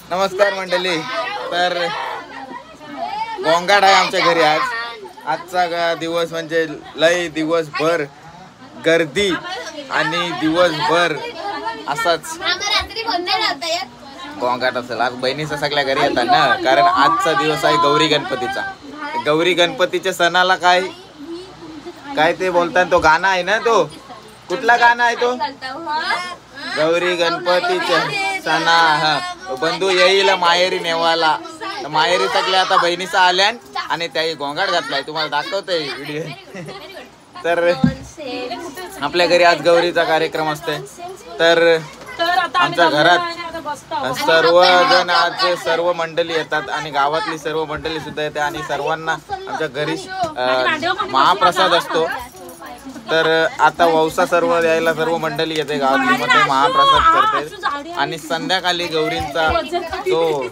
नमस्कार मंडळी. तर गोंगाट आहे आमच्या घरी आज. आजचा दिवस म्हणजे लय दिवसभर गर्दी आणि दिवसभर असाच गोंगाट असेल. आज बहिणीचा सगळ्या घरी येतात ना, कारण आजचा दिवस आहे गौरी गणपतीचा. गौरी गणपतीच्या सणाला काय काय ते बोलतात, तो गाणं आहे ना, तो कुठला गाणं आहे तो? गौरी गणपतीच्या सणा हा बंधू येईल माहेरी नेवाला. माहेरी सगळ्या आता बहिणीचा आल्या आणि त्याही गोंगाट घातलाय, तुम्हाला दाखवतोय व्हिडिओ. तर आपल्या घरी आज गौरीचा कार्यक्रम असते. तर आमच्या घरात सर्वजण आज सर्व मंडळी येतात आणि गावातली सर्व मंडळी सुद्धा येते आणि सर्वांना आमच्या घरी महाप्रसाद असतो. तर आता वौसा सर्व यायला सर्व मंडळी येते गावातली, मग ते महाप्रसाद करते. आणि संध्याकाळी गौरींचा जो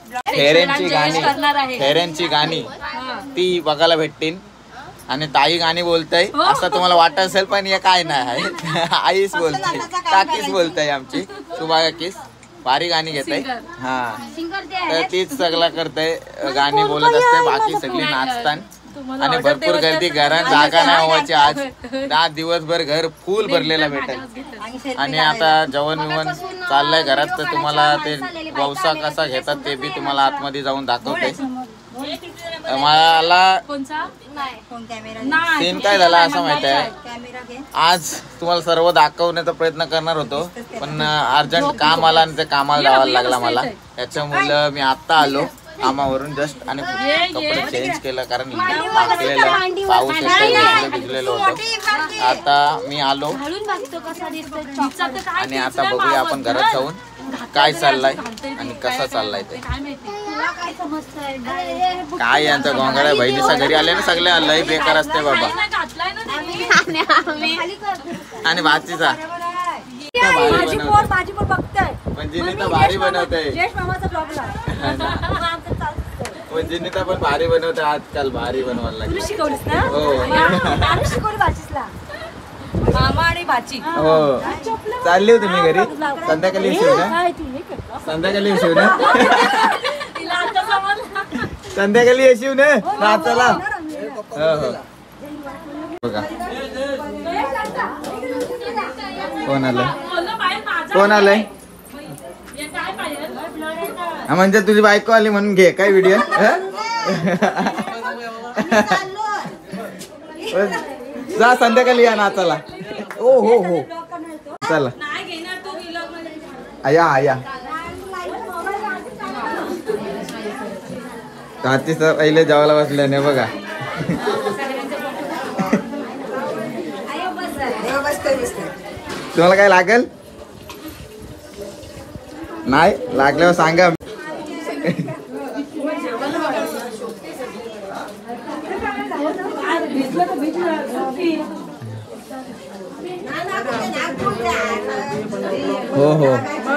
फेऱ्यांची गाणी ती बघायला भेटतील. आणि ताई गाणी बोलताय असं तुम्हाला वाटत असेल, पण हे काय नाही आहे, आईच बोलते, काकीच बोलताय आमची शुभा काकीच भारी गाणी घेताय. हा तर तीच सगळं करताय, गाणी बोलत असते, बाकी सगळी नाचतात आणि भरपूर गर्दी. घरात जागा नाही व्हायची. आज दिवसभर घर फुल भरलेला भेटेल. आणि आता जेवण विवण चाललंय घरात, तर तुम्हाला ते वौसा कसा घेतात ते बी तुम्हाला आतमध्ये जाऊन दाखवते. मला सीन काय झाला असं माहित आहे, आज तुम्हाला सर्व दाखवण्याचा प्रयत्न करणार होतो, पण अर्जंट काम आला आणि ते कामाला जावं लागला मला. त्याच्यामुळे मी आता आलो कामावरून जस्ट आणि कपडे चेंज केलं, कारण मागलेलं पाऊस भिजलेलं होतं. आता मी आलो आणि आता बघूया आपण घरात जाऊन काय चाललंय आणि कसा चाललाय ते. काय यांचा गोंगाट बहिणीच्या घरी आले ना, सगळे लय बेकार असते बाबा. आणि भाजीचा जिनिता भारी बनवते, जिनिता पण भारी बनवते आजकाल, भारी बनवायला लागली. हो चालली होती मी घरी. संध्याकाळी येशील ना, संध्याकाळी येशील ना, संध्याकाळी येशील ना नाचाला. हो हो बघा कोण आलंय, कोण आलंय. म्हणजे तुझी बायको आली म्हणून घे काय व्हिडिओ. जा संध्याकाळी या नाचाला. ओ हो हो चला आया आया. काची पहिले जेवायला बसल्याने बघा. तुम्हाला काय लागेल नाही लागल्यावर सांगा. हो हो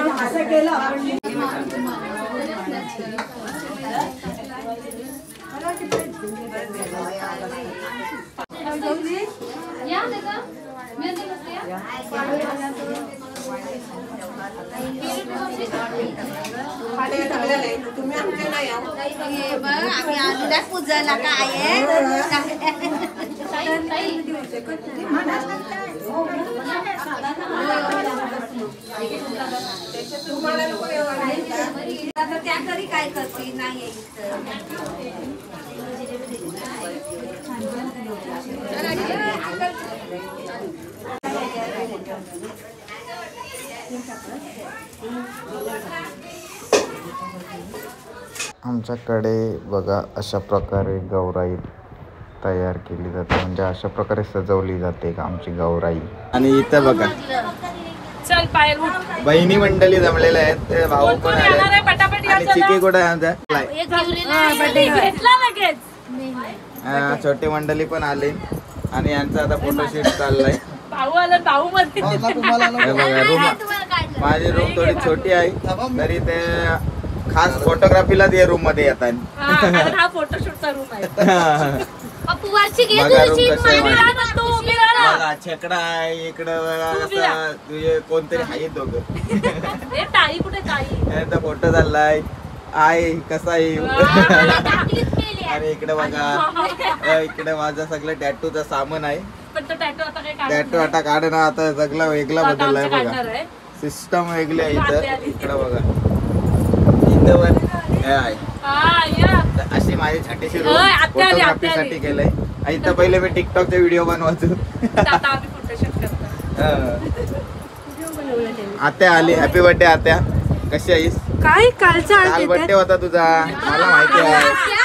पूजाला काय त्या घरी काय करते नाही. आमच्याकडे बघा अशा प्रकारे गौराई तयार केली जाते, म्हणजे अशा प्रकारे सजवली जाते आमची गौराई. आणि इथं बघा बहिणी मंडळी जमलेल्या आहेत, भाऊ पण आले आणि चिकी कुठे आहे आमच्या. छोटी मंडळी पण आली आणि यांचा आता फोटोशूट चाललाय. माझी रूम थोडी छोटी आहे तरी ते खास फोटोग्राफीला ते रूम मध्ये येतात. फोटोशूटचा रूम आहे. बघा छकडा आहे इकडं बघा कसं तुझे कोणतरी आहेत दोघं ताई कुठे ताई फोटो चाललाय आहे कसा आहे आणि इकडे बघा इकडे माझं सगळं टॅटूचं सामान आहे पण तो टॅटू आता काय टॅटू आता काढ ना आता सगळं वेगळा बदललाय बघा सिस्टम वेगळी आहे इथं इकडे बघा इथं पण हे आहे अशी माझी छोटीशी फोटोग्राफीसाठी केलंय इथं पहिले मी टिकटॉकचे व्हिडिओ बनवायचो आत्या आली हॅपी बर्थडे आत्या कशी आहेस काय कालचा काल बर्थडे होता तुझा मला माहिती आहे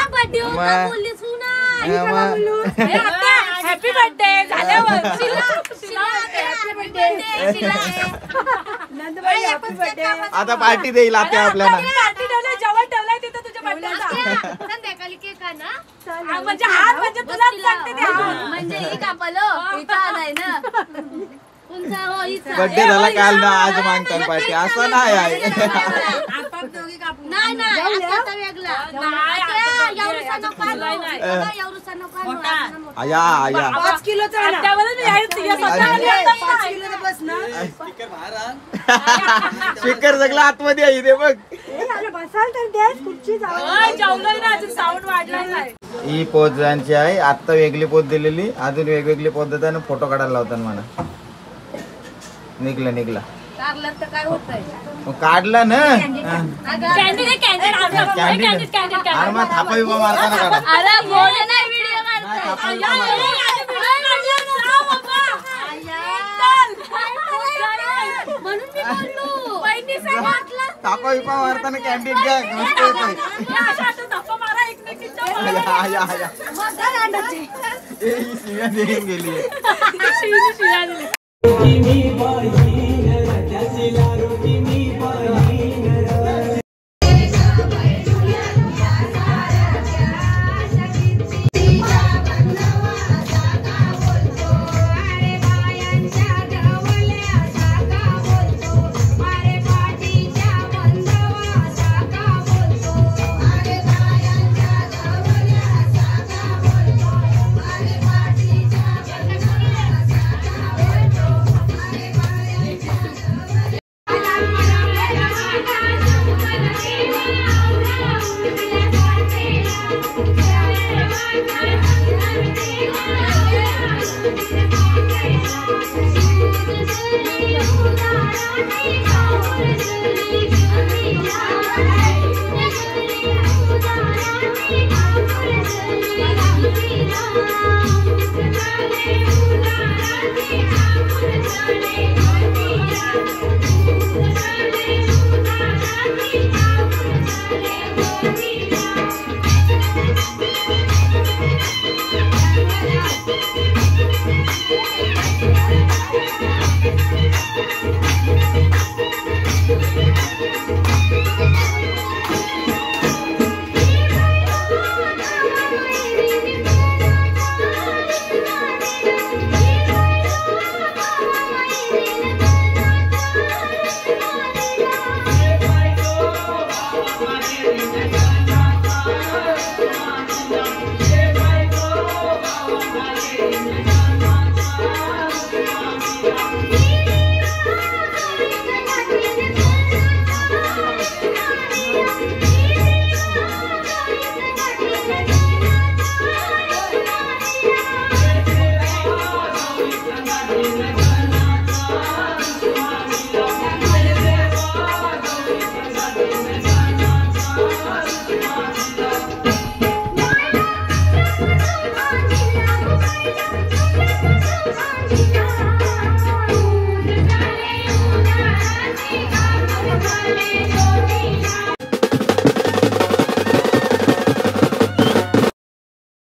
हॅपी बर्थडे झाल्यावर आता पार्टी देईल आत्या आपल्याला जेवण ठेवलंय तिथं तुझ्या बर्थडेचा संध्याकाळी केक आहे ना म्हणजे हात म्हणजे तुलाच सांगते ते म्हणजे ही कापलो इथं आलाय ना तुमचा हो इथं बर्थडे झाला काल ना आज मागतात पार्टी असं नाही आहे नाही नाही आता वेगळा एवढसा नको एवढसा नको आया आया 5 किलोचा स्पीकर सगळं आतमध्ये आहे इथे बघ साऊंड वाढलाय ही पोज यांची आहे आता वेगळी पोज दिलेली अजून वेगवेगळी पद्धतीने फोटो काढायला लावतात मला निघला कारलं तर काय होतंय मग काढला ना कॅन्डी अरे मग थापा बिपा मारताना काढा अरे बोल नाही व्हिडिओ नाही, थापा बिपा म्हणून मी बोललो थापा बिपा मारताना कॅन्टीन घ्या मस्त येतोय गेली